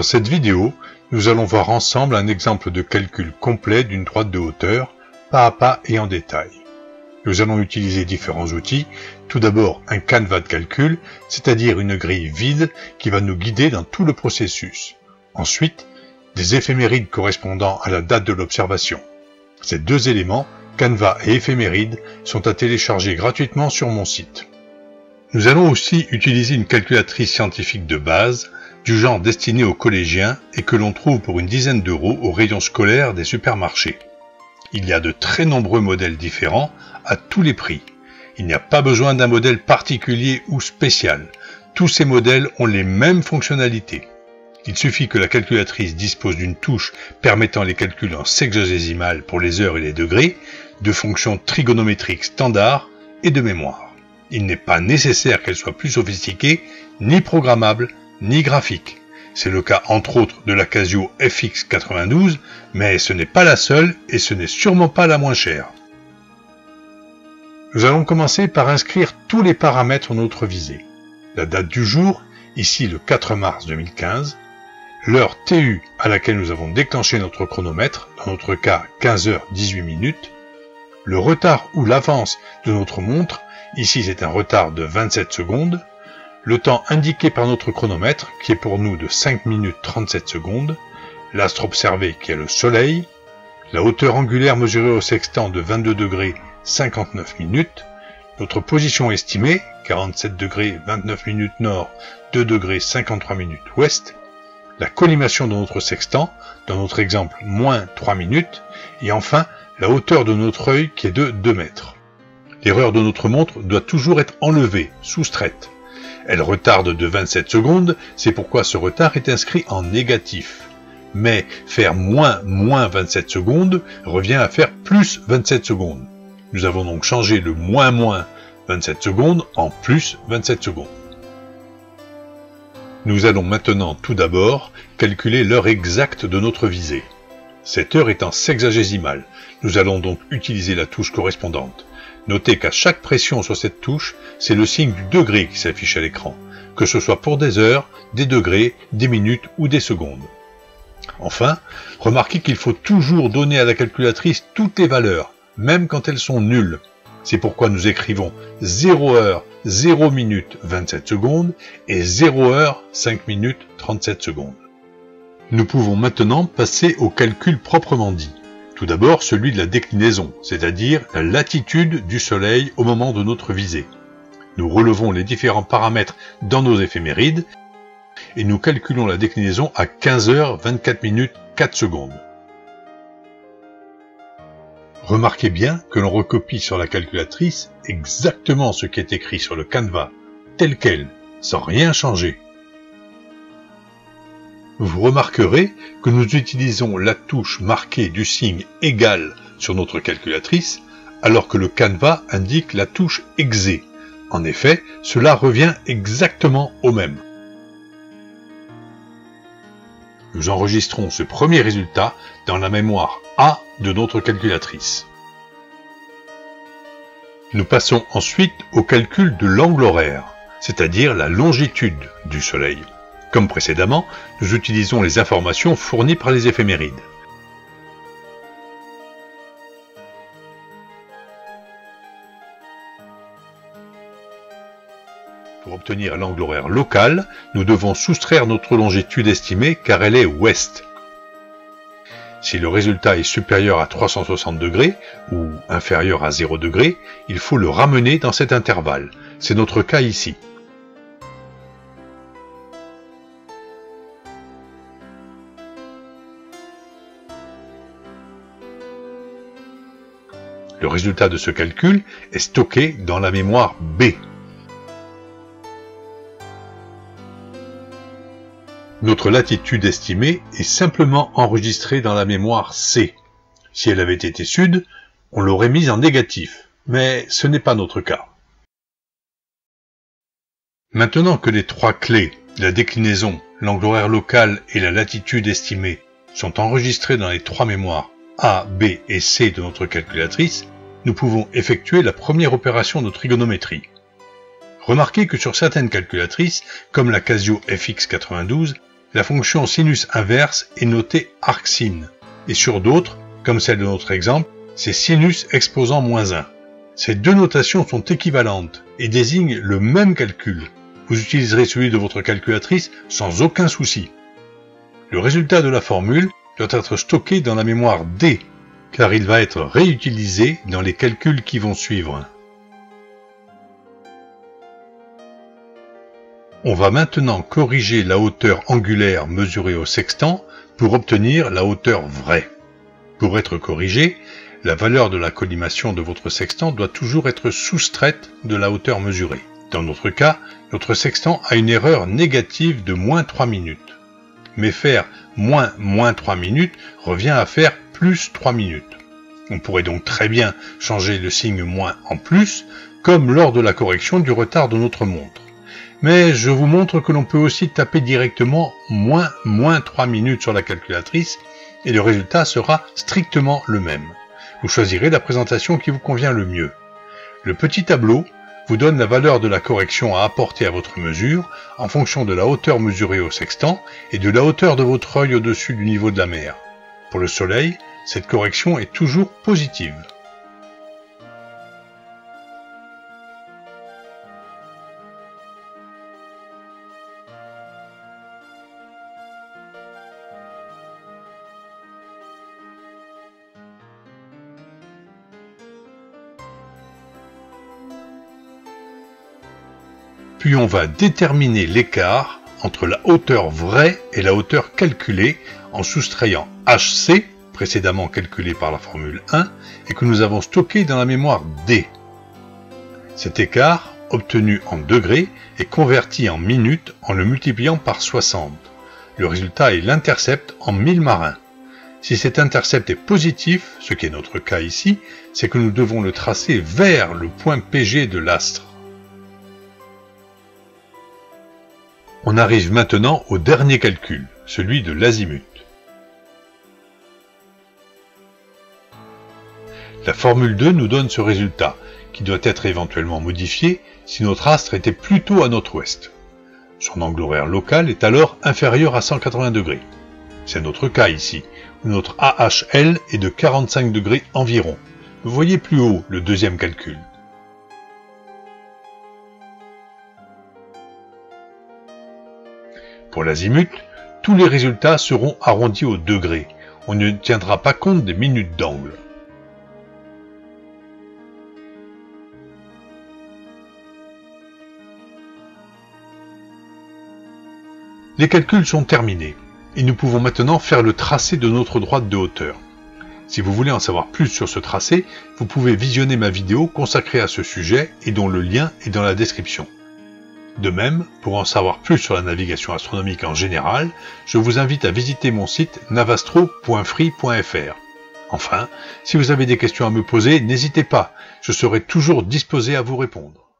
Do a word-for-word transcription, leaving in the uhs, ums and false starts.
Dans cette vidéo, nous allons voir ensemble un exemple de calcul complet d'une droite de hauteur, pas à pas et en détail. Nous allons utiliser différents outils. Tout d'abord, un canevas de calcul, c'est-à-dire une grille vide qui va nous guider dans tout le processus. Ensuite, des éphémérides correspondant à la date de l'observation. Ces deux éléments, canevas et éphémérides, sont à télécharger gratuitement sur mon site. Nous allons aussi utiliser une calculatrice scientifique de base, du genre destinée aux collégiens et que l'on trouve pour une dizaine d'euros au rayon scolaire des supermarchés. Il y a de très nombreux modèles différents à tous les prix. Il n'y a pas besoin d'un modèle particulier ou spécial. Tous ces modèles ont les mêmes fonctionnalités. Il suffit que la calculatrice dispose d'une touche permettant les calculs en sexagésimal pour les heures et les degrés, de fonctions trigonométriques standards et de mémoire. Il n'est pas nécessaire qu'elle soit plus sophistiquée, ni programmable, ni graphique. C'est le cas entre autres de la Casio F X quatre-vingt-douze, mais ce n'est pas la seule et ce n'est sûrement pas la moins chère. Nous allons commencer par inscrire tous les paramètres de notre visée. La date du jour, ici le quatre mars deux mille quinze, l'heure T U à laquelle nous avons déclenché notre chronomètre, dans notre cas quinze heures dix-huit minutes, le retard ou l'avance de notre montre, ici c'est un retard de vingt-sept secondes, le temps indiqué par notre chronomètre, qui est pour nous de cinq minutes trente-sept secondes, l'astre observé qui est le soleil, la hauteur angulaire mesurée au sextant de vingt-deux degrés cinquante-neuf minutes, notre position estimée, quarante-sept degrés vingt-neuf minutes nord, deux degrés cinquante-trois minutes ouest, la collimation de notre sextant, dans notre exemple moins trois minutes, et enfin la hauteur de notre œil qui est de deux mètres. L'erreur de notre montre doit toujours être enlevée, soustraite. Elle retarde de vingt-sept secondes, c'est pourquoi ce retard est inscrit en négatif. Mais faire moins moins vingt-sept secondes revient à faire plus vingt-sept secondes. Nous avons donc changé le moins moins vingt-sept secondes en plus vingt-sept secondes. Nous allons maintenant tout d'abord calculer l'heure exacte de notre visée. Cette heure est en sexagésimal. Nous allons donc utiliser la touche correspondante. Notez qu'à chaque pression sur cette touche, c'est le signe du degré qui s'affiche à l'écran, que ce soit pour des heures, des degrés, des minutes ou des secondes. Enfin, remarquez qu'il faut toujours donner à la calculatrice toutes les valeurs, même quand elles sont nulles. C'est pourquoi nous écrivons zéro heure, zéro minute, vingt-sept secondes et zéro heure, cinq minutes, trente-sept secondes. Nous pouvons maintenant passer au calcul proprement dit. Tout d'abord celui de la déclinaison, c'est-à-dire la latitude du soleil au moment de notre visée. Nous relevons les différents paramètres dans nos éphémérides et nous calculons la déclinaison à quinze heures vingt-quatre minutes quatre secondes. Remarquez bien que l'on recopie sur la calculatrice exactement ce qui est écrit sur le canevas, tel quel, sans rien changer. Vous remarquerez que nous utilisons la touche marquée du signe égal sur notre calculatrice, alors que le canevas indique la touche exé. En effet, cela revient exactement au même. Nous enregistrons ce premier résultat dans la mémoire A de notre calculatrice. Nous passons ensuite au calcul de l'angle horaire, c'est-à-dire la longitude du soleil. Comme précédemment, nous utilisons les informations fournies par les éphémérides. Pour obtenir l'angle horaire local, nous devons soustraire notre longitude estimée car elle est ouest. Si le résultat est supérieur à trois cent soixante degrés ou inférieur à zéro degré, il faut le ramener dans cet intervalle. C'est notre cas ici. Le résultat de ce calcul est stocké dans la mémoire B. Notre latitude estimée est simplement enregistrée dans la mémoire C. Si elle avait été sud, on l'aurait mise en négatif, mais ce n'est pas notre cas. Maintenant que les trois clés, la déclinaison, l'angle horaire local et la latitude estimée, sont enregistrées dans les trois mémoires A, B et C de notre calculatrice, nous pouvons effectuer la première opération de trigonométrie. Remarquez que sur certaines calculatrices, comme la Casio F X quatre-vingt-douze, la fonction sinus inverse est notée arcsin, et sur d'autres, comme celle de notre exemple, c'est sinus exposant moins un. Ces deux notations sont équivalentes et désignent le même calcul. Vous utiliserez celui de votre calculatrice sans aucun souci. Le résultat de la formule doit être stocké dans la mémoire D, car il va être réutilisé dans les calculs qui vont suivre. On va maintenant corriger la hauteur angulaire mesurée au sextant pour obtenir la hauteur vraie. Pour être corrigée, la valeur de la collimation de votre sextant doit toujours être soustraite de la hauteur mesurée. Dans notre cas, notre sextant a une erreur négative de moins trois minutes. Mais faire moins moins trois minutes revient à faire plus trois minutes. On pourrait donc très bien changer le signe moins en plus, comme lors de la correction du retard de notre montre. Mais je vous montre que l'on peut aussi taper directement moins moins trois minutes sur la calculatrice et le résultat sera strictement le même. Vous choisirez la présentation qui vous convient le mieux. Le petit tableau vous donne la valeur de la correction à apporter à votre mesure en fonction de la hauteur mesurée au sextant et de la hauteur de votre œil au-dessus du niveau de la mer. Pour le soleil, cette correction est toujours positive. Puis on va déterminer l'écart entre la hauteur vraie et la hauteur calculée en soustrayant H C, précédemment calculé par la formule un, et que nous avons stocké dans la mémoire D. Cet écart, obtenu en degrés, est converti en minutes en le multipliant par soixante. Le résultat est l'intercept en mille marins. Si cet intercept est positif, ce qui est notre cas ici, c'est que nous devons le tracer vers le point P G de l'astre. On arrive maintenant au dernier calcul, celui de l'azimut. La formule deux nous donne ce résultat, qui doit être éventuellement modifié si notre astre était plutôt à notre ouest. Son angle horaire local est alors inférieur à cent quatre-vingts degrés. C'est notre cas ici, où notre A H L est de quarante-cinq degrés environ. Vous voyez plus haut le deuxième calcul. Pour l'azimut, tous les résultats seront arrondis au degré. On ne tiendra pas compte des minutes d'angle. Les calculs sont terminés, et nous pouvons maintenant faire le tracé de notre droite de hauteur. Si vous voulez en savoir plus sur ce tracé, vous pouvez visionner ma vidéo consacrée à ce sujet et dont le lien est dans la description. De même, pour en savoir plus sur la navigation astronomique en général, je vous invite à visiter mon site navastro point free point f r. Enfin, si vous avez des questions à me poser, n'hésitez pas, je serai toujours disposé à vous répondre.